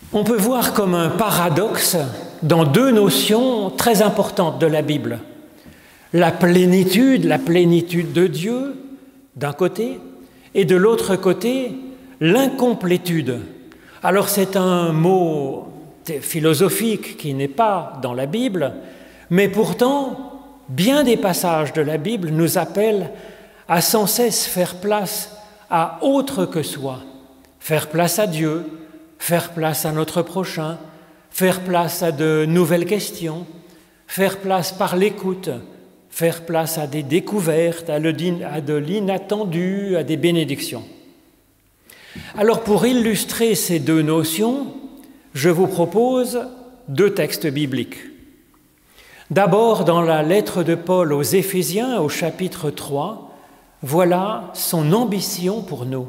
On peut voir comme un paradoxe dans deux notions très importantes de la Bible. La plénitude de Dieu, d'un côté, et de l'autre côté, l'incomplétude. Alors c'est un mot philosophique qui n'est pas dans la Bible, mais pourtant, bien des passages de la Bible nous appellent à sans cesse faire place à autre que soi, faire place à Dieu, faire place à notre prochain, faire place à de nouvelles questions, faire place par l'écoute, faire place à des découvertes, à de l'inattendu, à des bénédictions. Alors pour illustrer ces deux notions, je vous propose deux textes bibliques. D'abord, dans la lettre de Paul aux Éphésiens, au chapitre 3, voilà son ambition pour nous.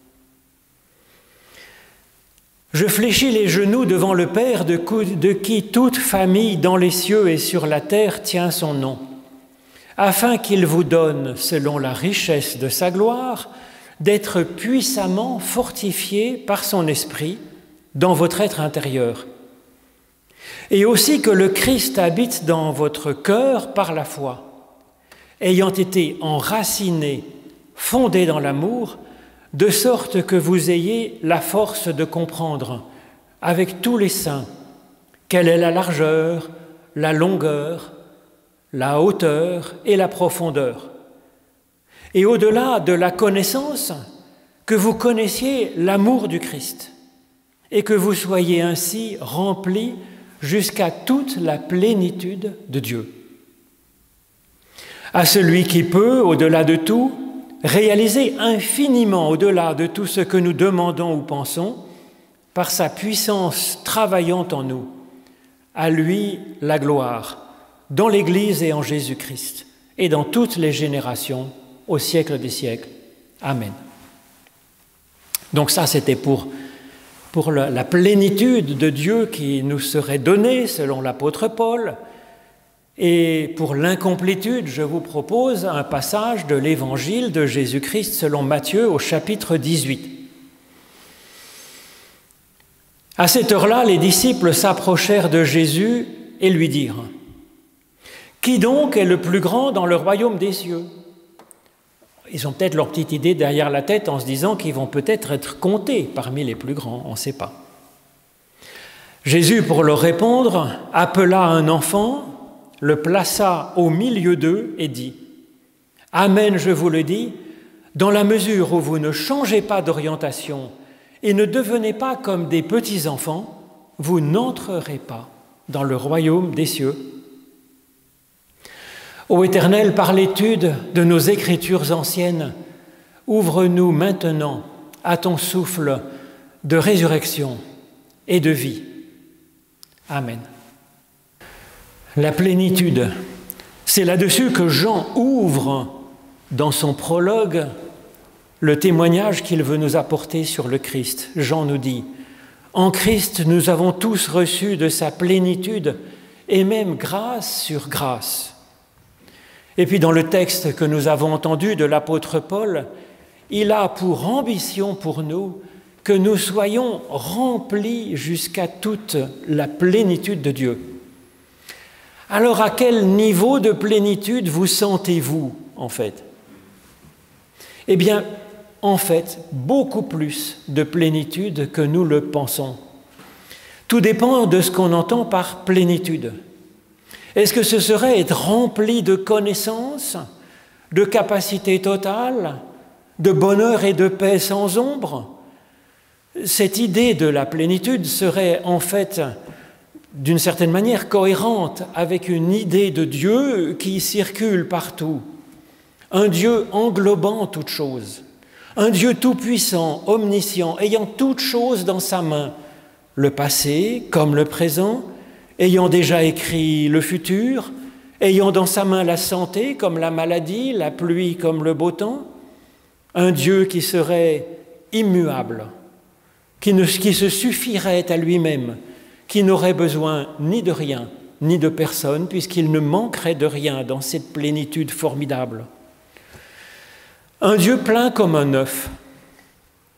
« Je fléchis les genoux devant le Père de qui toute famille dans les cieux et sur la terre tient son nom, afin qu'il vous donne, selon la richesse de sa gloire, d'être puissamment fortifié par son esprit dans votre être intérieur, et aussi que le Christ habite dans votre cœur par la foi, ayant été enraciné, fondé dans l'amour, de sorte que vous ayez la force de comprendre, avec tous les saints, quelle est la largeur, la longueur, la hauteur et la profondeur. Et au-delà de la connaissance, que vous connaissiez l'amour du Christ et que vous soyez ainsi remplis jusqu'à toute la plénitude de Dieu. À celui qui peut, au-delà de tout, réaliser infiniment au-delà de tout ce que nous demandons ou pensons, par sa puissance travaillant en nous, à lui la gloire, dans l'Église et en Jésus-Christ, et dans toutes les générations, au siècle des siècles. Amen. Donc ça, c'était pour la plénitude de Dieu qui nous serait donnée, selon l'apôtre Paul. Et pour l'incomplétude, je vous propose un passage de l'Évangile de Jésus-Christ selon Matthieu au chapitre 18. À cette heure-là, les disciples s'approchèrent de Jésus et lui dirent : « Qui donc est le plus grand dans le royaume des cieux ?» Ils ont peut-être leur petite idée derrière la tête en se disant qu'ils vont peut-être être comptés parmi les plus grands, on ne sait pas. Jésus, pour leur répondre, appela un enfant, le plaça au milieu d'eux et dit : « Amen, je vous le dis, dans la mesure où vous ne changez pas d'orientation et ne devenez pas comme des petits-enfants, vous n'entrerez pas dans le royaume des cieux. » Ô Éternel, par l'étude de nos Écritures anciennes, ouvre-nous maintenant à ton souffle de résurrection et de vie. Amen. La plénitude, c'est là-dessus que Jean ouvre dans son prologue le témoignage qu'il veut nous apporter sur le Christ. Jean nous dit : « En Christ, nous avons tous reçu de sa plénitude et même grâce sur grâce. » Et puis dans le texte que nous avons entendu de l'apôtre Paul, il a pour ambition pour nous que nous soyons remplis jusqu'à toute la plénitude de Dieu. Alors à quel niveau de plénitude vous sentez-vous en fait ? Eh bien, en fait, beaucoup plus de plénitude que nous le pensons. Tout dépend de ce qu'on entend par plénitude. Est-ce que ce serait être rempli de connaissances, de capacité totale, de bonheur et de paix sans ombre ? Cette idée de la plénitude serait en fait, d'une certaine manière, cohérente avec une idée de Dieu qui circule partout. Un Dieu englobant toutes choses, un Dieu tout-puissant, omniscient, ayant toutes choses dans sa main, le passé comme le présent, ayant déjà écrit le futur, ayant dans sa main la santé comme la maladie, la pluie comme le beau temps, un Dieu qui serait immuable, qui se suffirait à lui-même, qui n'aurait besoin ni de rien, ni de personne, puisqu'il ne manquerait de rien dans cette plénitude formidable. Un Dieu plein comme un œuf.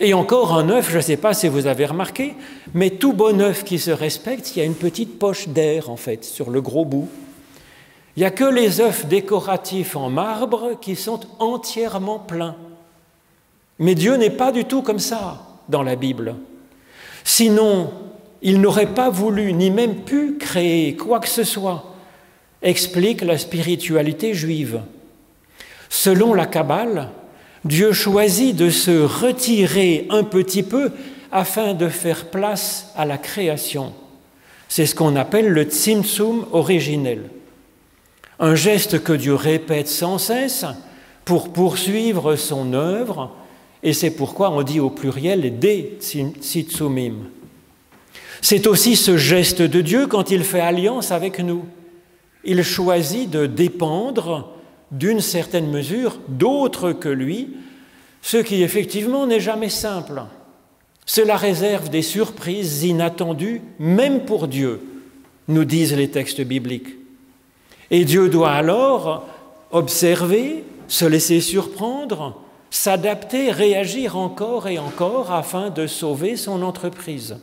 Et encore un œuf, je ne sais pas si vous avez remarqué, mais tout bon œuf qui se respecte, il y a une petite poche d'air en fait sur le gros bout. Il n'y a que les œufs décoratifs en marbre qui sont entièrement pleins. Mais Dieu n'est pas du tout comme ça dans la Bible. Sinon, il n'aurait pas voulu ni même pu créer quoi que ce soit, explique la spiritualité juive. Selon la Kabbale, Dieu choisit de se retirer un petit peu afin de faire place à la création. C'est ce qu'on appelle le tzimtzum originel. Un geste que Dieu répète sans cesse pour poursuivre son œuvre, et c'est pourquoi on dit au pluriel des tzimtzumim. C'est aussi ce geste de Dieu quand il fait alliance avec nous. Il choisit de dépendre d'une certaine mesure d'autres que lui, ce qui effectivement n'est jamais simple. Cela réserve des surprises inattendues, même pour Dieu, nous disent les textes bibliques. Et Dieu doit alors observer, se laisser surprendre, s'adapter, réagir encore et encore afin de sauver son entreprise.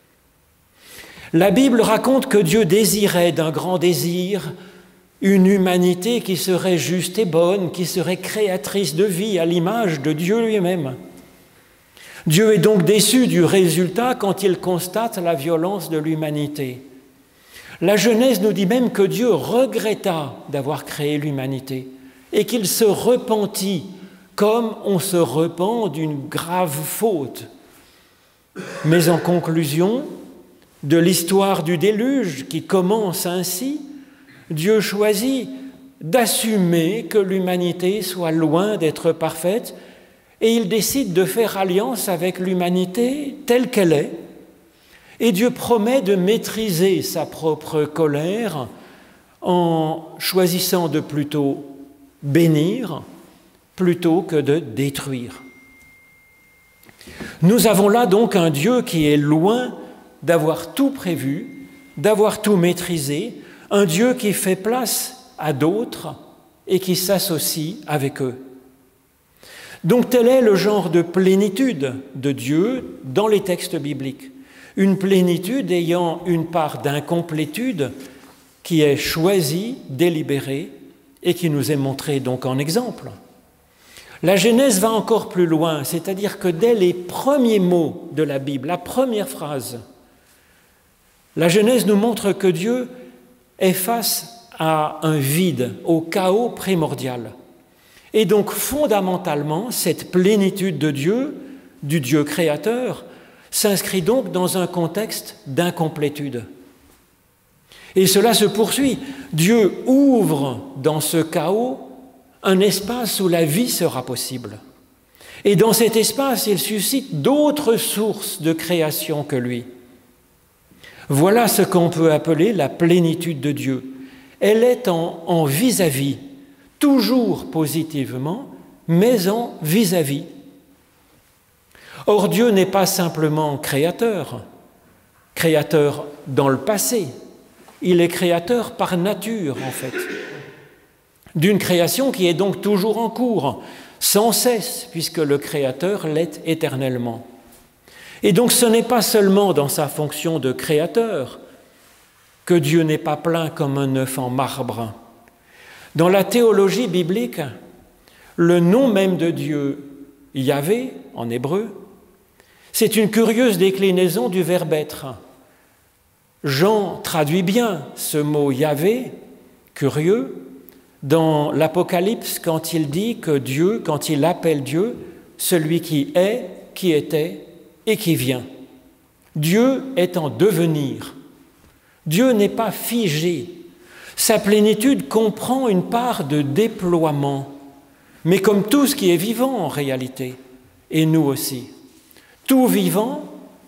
La Bible raconte que Dieu désirait d'un grand désir une humanité qui serait juste et bonne, qui serait créatrice de vie à l'image de Dieu lui-même. Dieu est donc déçu du résultat quand il constate la violence de l'humanité. La Genèse nous dit même que Dieu regretta d'avoir créé l'humanité et qu'il se repentit comme on se repent d'une grave faute. Mais en conclusion de l'histoire du déluge qui commence ainsi, Dieu choisit d'assumer que l'humanité soit loin d'être parfaite et il décide de faire alliance avec l'humanité telle qu'elle est. Et Dieu promet de maîtriser sa propre colère en choisissant de plutôt bénir plutôt que de détruire. Nous avons là donc un Dieu qui est loin d'avoir tout prévu, d'avoir tout maîtrisé, un Dieu qui fait place à d'autres et qui s'associe avec eux. Donc tel est le genre de plénitude de Dieu dans les textes bibliques. Une plénitude ayant une part d'incomplétude qui est choisie, délibérée et qui nous est montrée donc en exemple. La Genèse va encore plus loin, c'est-à-dire que dès les premiers mots de la Bible, la première phrase, la Genèse nous montre que Dieu est face à un vide, au chaos primordial. Et donc fondamentalement, cette plénitude de Dieu, du Dieu créateur, s'inscrit donc dans un contexte d'incomplétude. Et cela se poursuit. Dieu ouvre dans ce chaos un espace où la vie sera possible. Et dans cet espace, il suscite d'autres sources de création que lui. Voilà ce qu'on peut appeler la plénitude de Dieu. Elle est en vis-à-vis, toujours positivement, mais en vis-à-vis. Or, Dieu n'est pas simplement créateur dans le passé, il est créateur par nature en fait, d'une création qui est donc toujours en cours, sans cesse, puisque le Créateur l'est éternellement. Et donc ce n'est pas seulement dans sa fonction de créateur que Dieu n'est pas plein comme un œuf en marbre. Dans la théologie biblique, le nom même de Dieu, Yahvé en hébreu, c'est une curieuse déclinaison du verbe être. Jean traduit bien ce mot Yahvé, curieux, dans l'Apocalypse quand il dit que Dieu, quand il appelle Dieu, celui qui est, qui était et qui vient. Dieu est en devenir. Dieu n'est pas figé. Sa plénitude comprend une part de déploiement, mais comme tout ce qui est vivant en réalité, et nous aussi. Tout vivant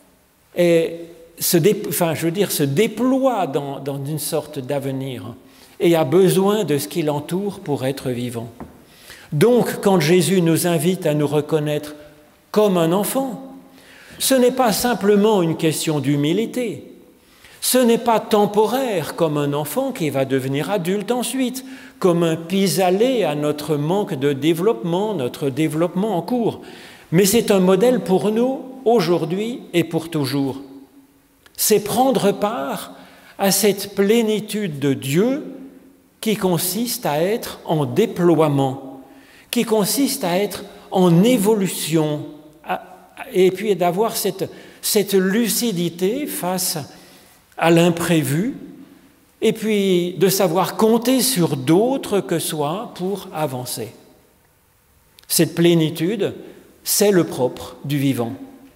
se déploie dans une sorte d'avenir et a besoin de ce qui l'entoure pour être vivant. Donc, quand Jésus nous invite à nous reconnaître comme un enfant, ce n'est pas simplement une question d'humilité, ce n'est pas temporaire comme un enfant qui va devenir adulte ensuite, comme un pis-aller à notre manque de développement, notre développement en cours, mais c'est un modèle pour nous aujourd'hui et pour toujours. C'est prendre part à cette plénitude de Dieu qui consiste à être en déploiement, qui consiste à être en évolution, et puis d'avoir cette lucidité face à l'imprévu, et puis de savoir compter sur d'autres que soi pour avancer. Cette plénitude, c'est le propre du vivant.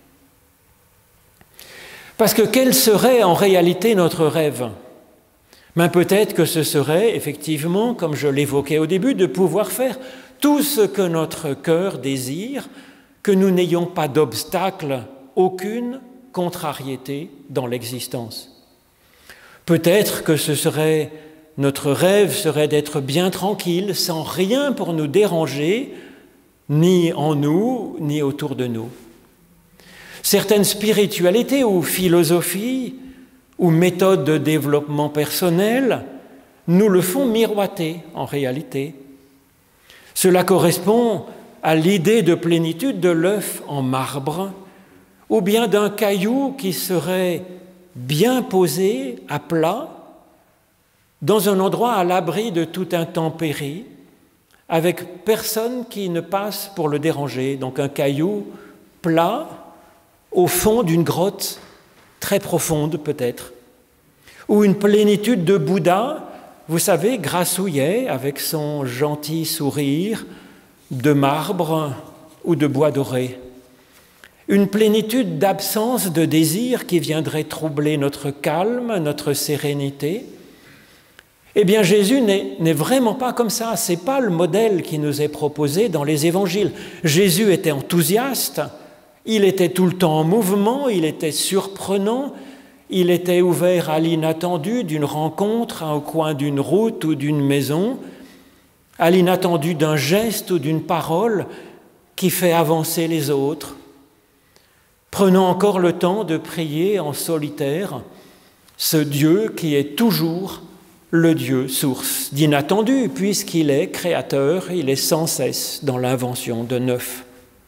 Parce que quel serait en réalité notre rêve ? Ben peut-être que ce serait effectivement, comme je l'évoquais au début, de pouvoir faire tout ce que notre cœur désire, que nous n'ayons pas d'obstacle, aucune contrariété dans l'existence. Peut-être que notre rêve serait d'être bien tranquille, sans rien pour nous déranger, ni en nous, ni autour de nous. Certaines spiritualités ou philosophies ou méthodes de développement personnel nous le font miroiter en réalité. Cela correspond à l'idée de plénitude de l'œuf en marbre ou bien d'un caillou qui serait bien posé à plat dans un endroit à l'abri de toute intempérie avec personne qui ne passe pour le déranger. Donc un caillou plat au fond d'une grotte très profonde peut-être, ou une plénitude de Bouddha, vous savez, grassouillet avec son gentil sourire de marbre ou de bois doré. Une plénitude d'absence de désir qui viendrait troubler notre calme, notre sérénité. Eh bien, Jésus n'est vraiment pas comme ça. Ce n'est pas le modèle qui nous est proposé dans les évangiles. Jésus était enthousiaste, il était tout le temps en mouvement, il était surprenant, il était ouvert à l'inattendu d'une rencontre au coin d'une route ou d'une maison, à l'inattendu d'un geste ou d'une parole qui fait avancer les autres. Prenons encore le temps de prier en solitaire ce Dieu qui est toujours le Dieu source d'inattendu, puisqu'il est créateur, il est sans cesse dans l'invention de neuf.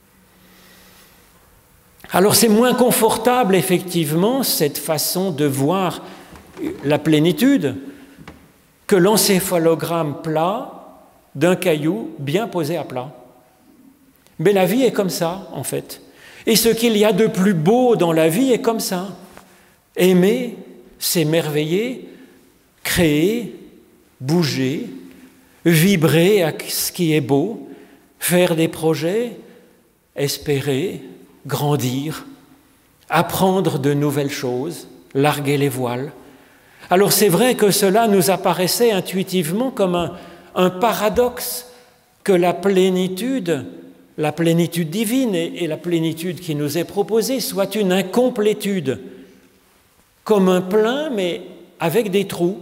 Alors c'est moins confortable, effectivement, cette façon de voir la plénitude que l'encéphalogramme plat d'un caillou bien posé à plat. Mais la vie est comme ça, en fait. Et ce qu'il y a de plus beau dans la vie est comme ça. Aimer, s'émerveiller, créer, bouger, vibrer à ce qui est beau, faire des projets, espérer, grandir, apprendre de nouvelles choses, larguer les voiles. Alors c'est vrai que cela nous apparaissait intuitivement comme un paradoxe que la plénitude divine et la plénitude qui nous est proposée soit une incomplétude, comme un plein mais avec des trous.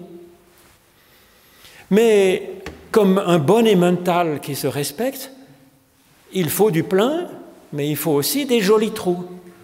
Mais comme un bon emmental qui se respecte, il faut du plein, mais il faut aussi des jolis trous.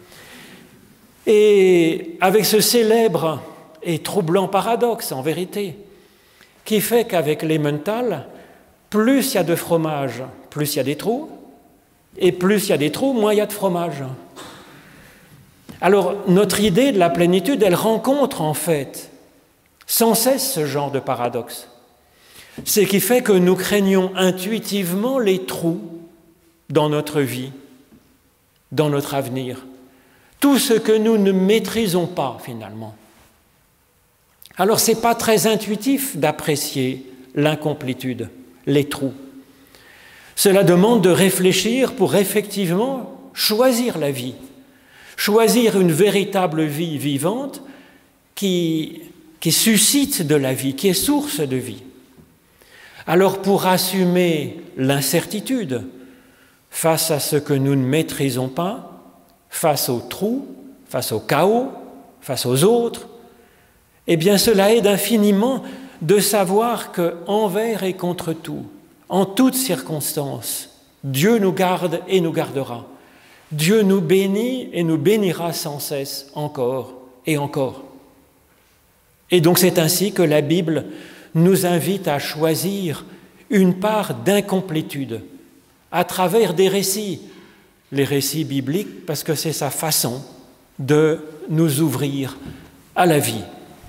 Et avec ce célèbre et troublant paradoxe, en vérité, qui fait qu'avec l'emmental, plus il y a de fromage, plus il y a des trous, et plus il y a des trous, moins il y a de fromage. Alors, notre idée de la plénitude, elle rencontre en fait sans cesse ce genre de paradoxe. Ce qui fait que nous craignons intuitivement les trous dans notre vie, dans notre avenir. Tout ce que nous ne maîtrisons pas, finalement. Alors, ce n'est pas très intuitif d'apprécier l'incomplétude, les trous. Cela demande de réfléchir pour effectivement choisir la vie, choisir une véritable vie vivante qui suscite de la vie, qui est source de vie. Alors pour assumer l'incertitude face à ce que nous ne maîtrisons pas, face aux trous, face au chaos, face aux autres, eh bien cela aide infiniment de savoir qu'envers et contre tout, en toutes circonstances, Dieu nous garde et nous gardera. Dieu nous bénit et nous bénira sans cesse encore et encore. Et donc c'est ainsi que la Bible nous invite à choisir une part d'incomplétude à travers des récits les récits bibliques parce que c'est sa façon de nous ouvrir à la vie.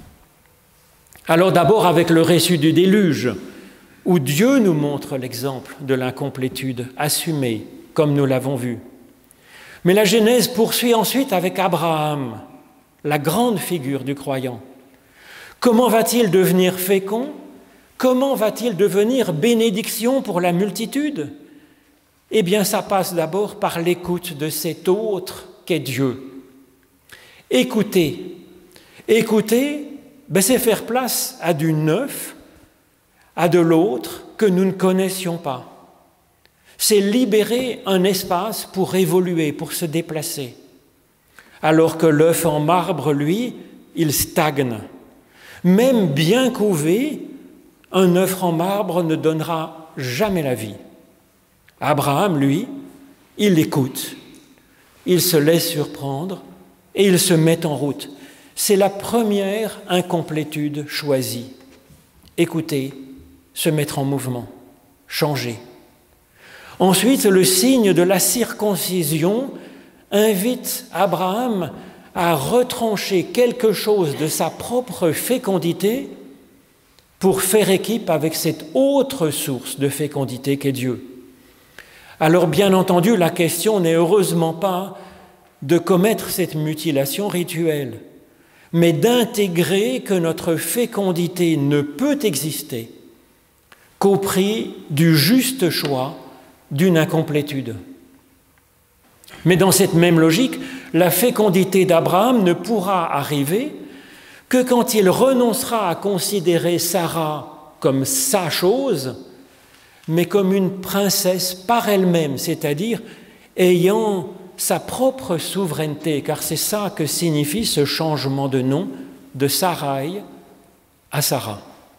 Alors d'abord avec le récit du déluge, où Dieu nous montre l'exemple de l'incomplétude assumée, comme nous l'avons vu. Mais la Genèse poursuit ensuite avec Abraham, la grande figure du croyant. Comment va-t-il devenir fécond? Comment va-t-il devenir bénédiction pour la multitude? Eh bien, ça passe d'abord par l'écoute de cet autre qu'est Dieu. Écouter, c'est faire place à du neuf, à de l'autre que nous ne connaissions pas. C'est libérer un espace pour évoluer, pour se déplacer. Alors que l'œuf en marbre, lui, il stagne. Même bien couvé, un œuf en marbre ne donnera jamais la vie. Abraham, lui, il écoute, il se laisse surprendre et il se met en route. C'est la première incomplétude choisie. Écouter, se mettre en mouvement, changer. Ensuite, le signe de la circoncision invite Abraham à retrancher quelque chose de sa propre fécondité pour faire équipe avec cette autre source de fécondité qu'est Dieu. Alors bien entendu, la question n'est heureusement pas de commettre cette mutilation rituelle, mais d'intégrer que notre fécondité ne peut exister qu'au prix du juste choix d'une incomplétude. Mais dans cette même logique, la fécondité d'Abraham ne pourra arriver que quand il renoncera à considérer Sarah comme sa chose, mais comme une princesse par elle-même, c'est-à-dire ayant sa propre souveraineté, car c'est ça que signifie ce changement de nom de Sarai à Sarah.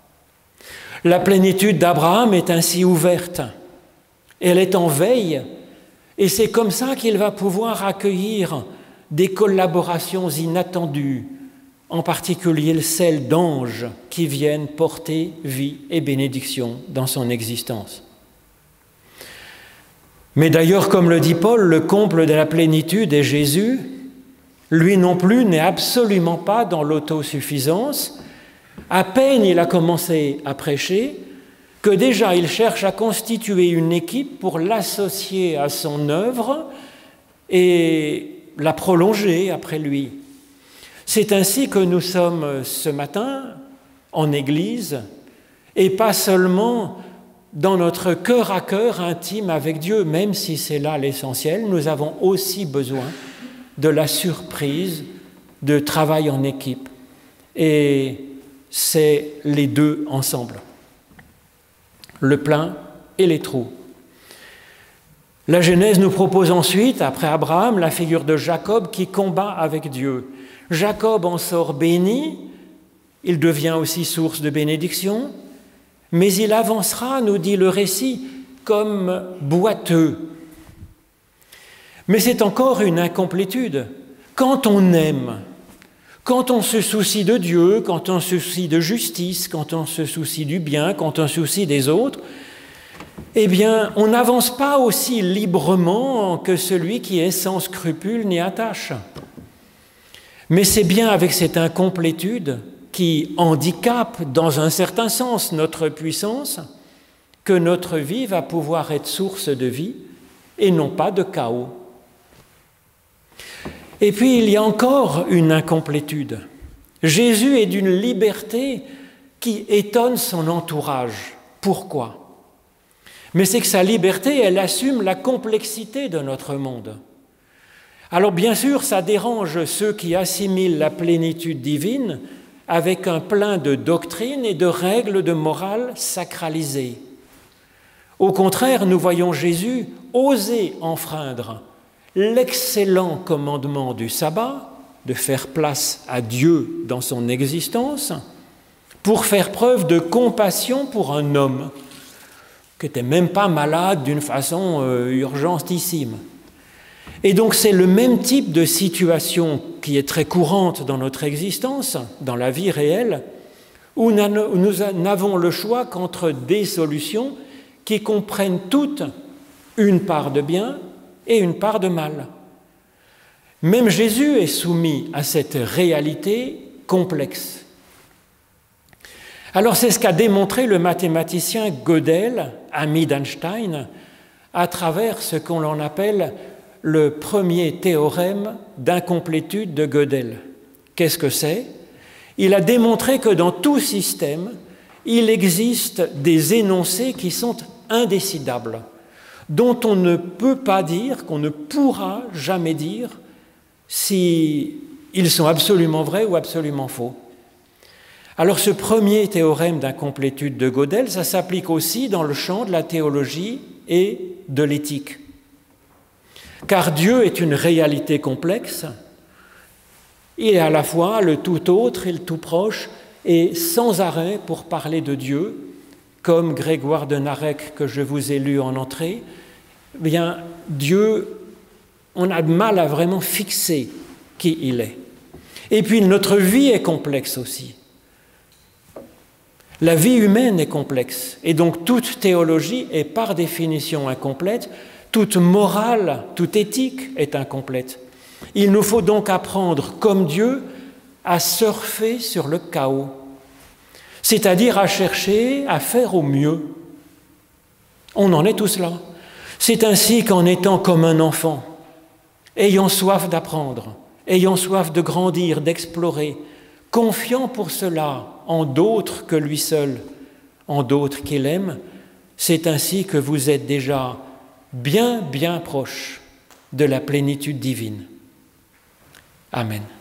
La plénitude d'Abraham est ainsi ouverte, elle est en veille, et c'est comme ça qu'il va pouvoir accueillir des collaborations inattendues, en particulier celles d'anges qui viennent porter vie et bénédiction dans son existence. Mais d'ailleurs, comme le dit Paul, le comble de la plénitude est Jésus. Lui non plus n'est absolument pas dans l'autosuffisance. À peine il a commencé à prêcher que déjà il cherche à constituer une équipe pour l'associer à son œuvre et la prolonger après lui. C'est ainsi que nous sommes ce matin en Église, et pas seulement dans notre cœur à cœur intime avec Dieu, même si c'est là l'essentiel, nous avons aussi besoin de la surprise de travail en équipe. Et c'est les deux ensemble, le plein et les trous. La Genèse nous propose ensuite, après Abraham, la figure de Jacob qui combat avec Dieu. Jacob en sort béni, il devient aussi source de bénédiction, mais il avancera, nous dit le récit, comme boiteux. Mais c'est encore une incomplétude. Quand on aime, quand on se soucie de Dieu, quand on se soucie de justice, quand on se soucie du bien, quand on se soucie des autres, eh bien, on n'avance pas aussi librement que celui qui est sans scrupule ni attache. Mais c'est bien avec cette incomplétude qui handicape dans un certain sens notre puissance que notre vie va pouvoir être source de vie et non pas de chaos. Et puis il y a encore une incomplétude. Jésus est d'une liberté qui étonne son entourage. Pourquoi ? Mais c'est que sa liberté, elle assume la complexité de notre monde. Alors bien sûr, ça dérange ceux qui assimilent la plénitude divine avec un plein de doctrines et de règles de morale sacralisées. Au contraire, nous voyons Jésus oser enfreindre l'excellent commandement du sabbat, de faire place à Dieu dans son existence, pour faire preuve de compassion pour un homme qui n'était même pas malade d'une façon urgentissime. Et donc c'est le même type de situation qui est très courante dans notre existence, dans la vie réelle, où nous n'avons le choix qu'entre des solutions qui comprennent toutes une part de bien et une part de mal. Même Jésus est soumis à cette réalité complexe. Alors c'est ce qu'a démontré le mathématicien Gödel, ami d'Einstein, à travers ce qu'on en appelle le premier théorème d'incomplétude de Gödel. Qu'est-ce que c'est? Il a démontré que dans tout système, il existe des énoncés qui sont indécidables, dont on ne peut pas dire, qu'on ne pourra jamais dire si ils sont absolument vrais ou absolument faux. Alors ce premier théorème d'incomplétude de Gödel, ça s'applique aussi dans le champ de la théologie et de l'éthique. Car Dieu est une réalité complexe, il est à la fois le tout autre et le tout proche, et sans arrêt pour parler de Dieu, comme Grégoire de Narek que je vous ai lu en entrée, eh bien Dieu, on a de mal à vraiment fixer qui il est. Et puis notre vie est complexe aussi. La vie humaine est complexe, et donc toute théologie est par définition incomplète, toute morale, toute éthique est incomplète. Il nous faut donc apprendre, comme Dieu, à surfer sur le chaos, c'est-à-dire à chercher à faire au mieux. On en est tous là. C'est ainsi qu'en étant comme un enfant, ayant soif d'apprendre, ayant soif de grandir, d'explorer, confiant pour cela en d'autres que lui seul, en d'autres qu'il aime, c'est ainsi que vous êtes déjà bien, bien proche de la plénitude divine. Amen.